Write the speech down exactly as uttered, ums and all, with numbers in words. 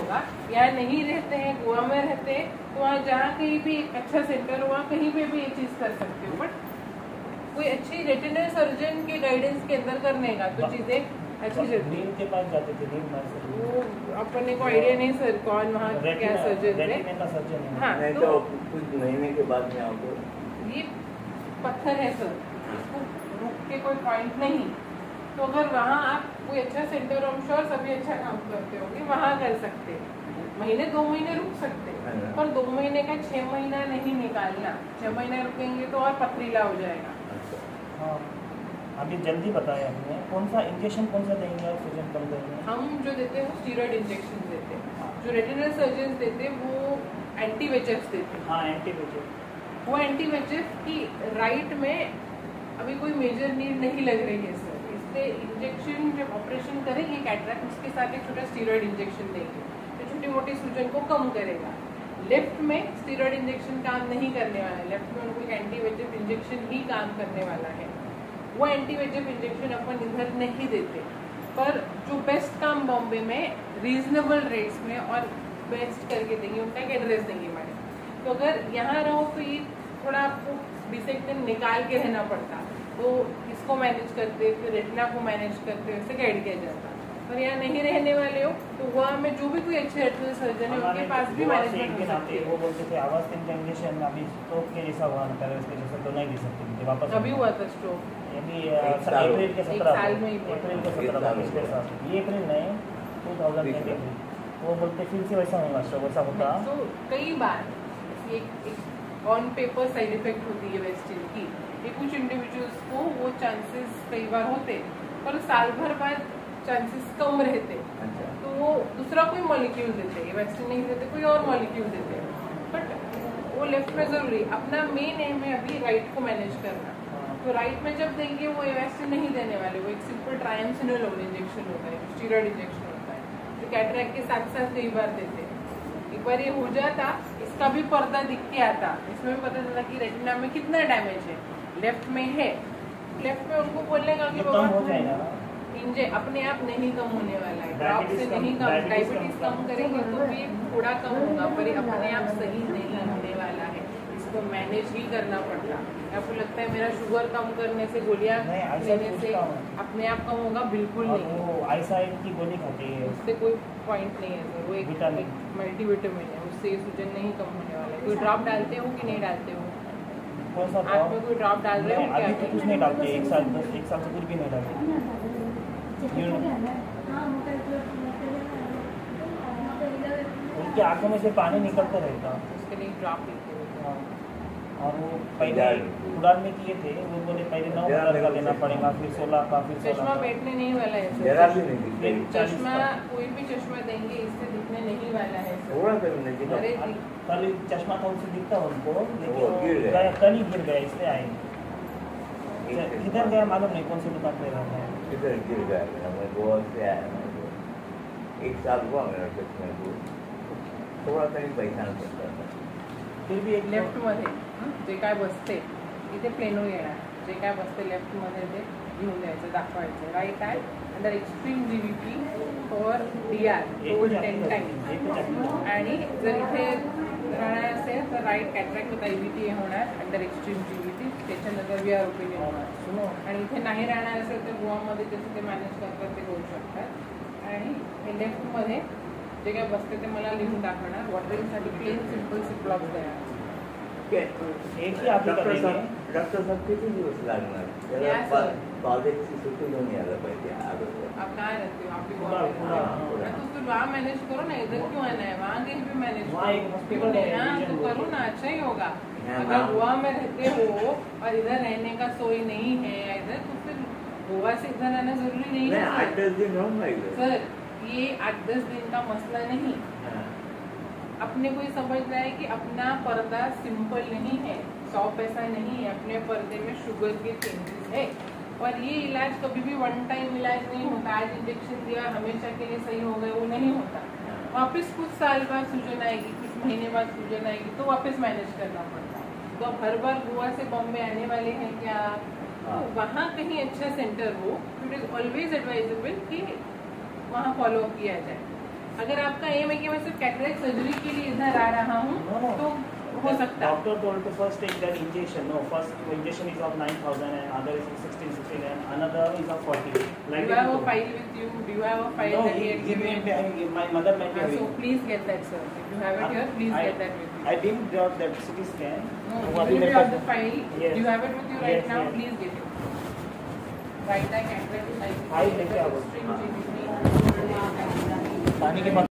होगा। यहाँ नहीं रहते हैं, गोवा में रहते हैं, तो वहाँ जहाँ कहीं भी एक अच्छा सेंटर हो वहाँ कहीं पे भी ये चीज़ कर सकते हो। बट कोई अच्छी रेटिनल सर्जन के गाइडेंस के अंदर करने का तो चीज़ें अच्छी चलती नीम के पास जाते थे, नीम वो अपने को आइडिया नहीं सर कौन वहाँ क्या सर्जन है। हाँ तो कुछ महीने के बाद में आपको ये पत्थर है सर, इसको रुक के कोई पॉइंट नहीं। तो अगर वहाँ आप कोई अच्छा सेंटर, हम श्योर सभी अच्छा काम करते होंगे, वहाँ कर सकते हैं। महीने दो महीने रुक सकते हैं, पर दो महीने का छः महीना नहीं निकालना। छः महीने रुकेंगे तो और पथरीला हो जाएगा। हाँ अभी जल्दी बताया हमने, कौन सा इंजेक्शन कौन सा देंगे और सूजन कम देंगे? हम जो देते हैं वो स्टीरॉयड इंजेक्शन देते हैं। जो रेटिनल सर्जन देते हैं वो एंटी वेचएफ देते हैं। हाँ एंटी वेचएफ। वो एंटी वेचएफ की राइट में अभी कोई मेजर नीड नहीं लग रही है सर, इसलिए इंजेक्शन जब ऑपरेशन करेंगे कैटरैक्ट, उसके साथ एक छोटा स्टीरॉयड इंजेक्शन देंगे तो छोटी मोटी सूजन को कम करेगा। लेफ्ट में स्टीरॉयड इंजेक्शन काम नहीं करने वाला है, लेफ्ट में उनको एक एंटी वेचएफ इंजेक्शन ही काम करने वाला है। वो एंटी वेचएफ इंजेक्शन अपन इधर नहीं देते, पर जो बेस्ट काम बॉम्बे में रीजनेबल रेट्स में और बेस्ट करके देंगे, उनका एक एड्रेस देंगे मैडम। तो अगर यहाँ रहो तो ये थोड़ा आपको बीस एक दिन निकाल के रहना पड़ता, तो इसको मैनेज करते फिर रेटिना को मैनेज करते वैसे गाइड किया जाता। पर यहाँ नहीं रहने वाले हो तो वहाँ में जो भी कोई अच्छे रेटिनल सर्जन है उनके पास भी मैनेजमेंट हो सकती है। वो बोलते थे आवाज के इंजेक्शन अभी स्ट्रोक के जैसा हुआ ना, उसके जैसा तो नहीं दे सकते वापस। अभी हुआ था स्ट्रोक, अभी अप्रैल के सत्रह साल में अप्रैल के सत्रह पिछले साल, ये अप्रैल नहीं टू थाउजेंड ट्वेंटी थ्री। वो बोलते फिर से वैसा होगा स्ट्रोक, वैसा होता। तो कई बार एक ऑन पेपर साइड इफेक्ट होती है वेस्टिन की, ये कुछ इंडिविजुअल्स को वो चांसेस कई बार होते, पर साल भर बाद चांसेस कम रहते। तो वो दूसरा कोई मॉलिक्यूल देते हैं, वेस्टिन नहीं देते, कोई और मॉलिक्यूल देते हैं। बट वो लेफ्ट में जरूरी, अपना मेन एम है अभी राइट को मैनेज करना। तो राइट में जब देंगे वो वेस्टिन नहीं देने वाले, वो एक सिंपल ट्रायमसिनोलोल इंजेक्शन होता है, स्टीरॉयड इंजेक्शन होता है, जो कैटरैक्ट के साथ साथ कई बार देते हैं। एक बार ये हो जाता, इसका भी पर्दा दिख के आता, इसमें भी पता चला कि रेटिना में कितना डैमेज है, लेफ्ट में है। लेफ्ट में उनको बोलने का कि बाबा इंजे अपने आप नहीं कम होने वाला है, ड्रॉप से नहीं कम, डायबिटीज कम करेंगे तो भी थोड़ा कम होगा, पर ये अपने आप सही नहीं होने वाला है, इसको मैनेज ही करना पड़ता। आपको लगता है मेरा शुगर कम करने से गोलियां लेने से अपने आप कम होगा? बिल्कुल नहीं। वो आईसाइड की गोली खाते हैं, उससे कोई पॉइंट नहीं है सर, वो एक मल्टीविटामिन है, उससे सूजन नहीं कम होने वाला है। कोई ड्रॉप डालते हो कि नहीं डालते हो? कौन सा आप में कोई ड्रॉप डाल रहे हो क्या? अभी तो कुछ नहीं डालते, एक साल दस एक साल से कुछ भी नहीं डालते। उनकी आंखों में से पानी निकलता रहता, उसके लिए ड्रॉप लेते हो। और वो पहले उड़ान में किए थे, वो बोले पहले नौ हजार का लेना पड़ेगा, फिर सोलह का, फिर चश्मा बैठने नहीं वाला है सर, चश्मा कोई भी चश्मा देंगे इससे दिखने नहीं वाला है सर। अरे कल चश्मा था उससे दिखता उनको, लेकिन कल ही गिर गया, इसलिए आए। किधर गया मालूम नहीं, कौन सी दुकान पे रहता है, किधर गिर गया। मैं गोवा से आया, एक साल हुआ मेरा चश्मे को, थोड़ा सा ही पहचान सकता था। फिर भी एक लेफ्ट मध्ये जे काय बसते इथे प्लेनो येणार, जे काय बसते लेफ्ट मध्ये ते घेऊन जायचं, दाखवायचं. Right eye under extreme G V P for D R told ten times. आणि जर इथे राहणार असेल तर right cataract with I V T होणार under extreme G V T, त्याच्यानंतर वी आर ओपिनियन होणार. आणि इथे नाही राहणार असेल तर गोवामध्ये जसं ते मॅनेज करतात ते करू शकतात. आणि हे लेफ्टमध्ये जे काय बसते ते मला लिहून दाखवणार. वॉटरिंगसाठी प्लेन सिम्पल सिप्लॉक तयार. एक ही आप डॉक्टर साहब डॉक्टर साहब किती दिवस लागणार त्याला कॉलेजची सुट्टी घेऊन यायला पाहिजे. आप कहाँ रहते हो? आपकी तो फिर वहाँ मैनेज करो ना, इधर क्यों आना है? वहाँ कहीं भी मैनेज करो ना, तो करो ना, अच्छा ही होगा. अगर गोवा में रहते हो और इधर रहने का सोई नहीं है इधर, तो फिर गोवा से इधर आना जरूरी नहीं है. आठ दस दिन होंगे सर, ये आठ दस दिन का मसला नहीं. अपने को ये समझना है कि अपना पर्दा सिंपल नहीं है, सॉफ्ट ऐसा नहीं है. अपने पर्दे में शुगर के चेंजेस है. और ये इलाज कभी भी वन टाइम इलाज नहीं होता. आज इंजेक्शन दिया हमेशा के लिए सही हो गए, वो नहीं होता. वापस कुछ साल बाद सूजन आएगी, कुछ महीने बाद सूजन आएगी, तो वापस मैनेज करना पड़ता. तो अब हर बार गोवा से बॉम्बे आने वाले हैं क्या? तो वहाँ कहीं अच्छा सेंटर हो, इट इज़ ऑलवेज एडवाइजेबल कि वहाँ फॉलो किया जाए. अगर आपका एम है कि मैं सिर्फ कैटरेक्ट सर्जरी के लिए इधर आ रहा हूँ No, no. तो हो सकता है। Doctor told to first take that injection. No, first injection is of nine thousand and other is of sixteen sixteen and another is of forty. Like Do you have a file with you? Do you have a file No, that he he, had he given? may, my mother might be Uh, so having. please get that, sir. If you have it here, please I, get that with you. I didn't got that C T scan. No, वो अभी even if मेरे you have pass- the file, Yes. do you have it with you right Yes, now? yes. Please get it. Write that cataract. File लेके आओ। String, G B P, पानी के बाद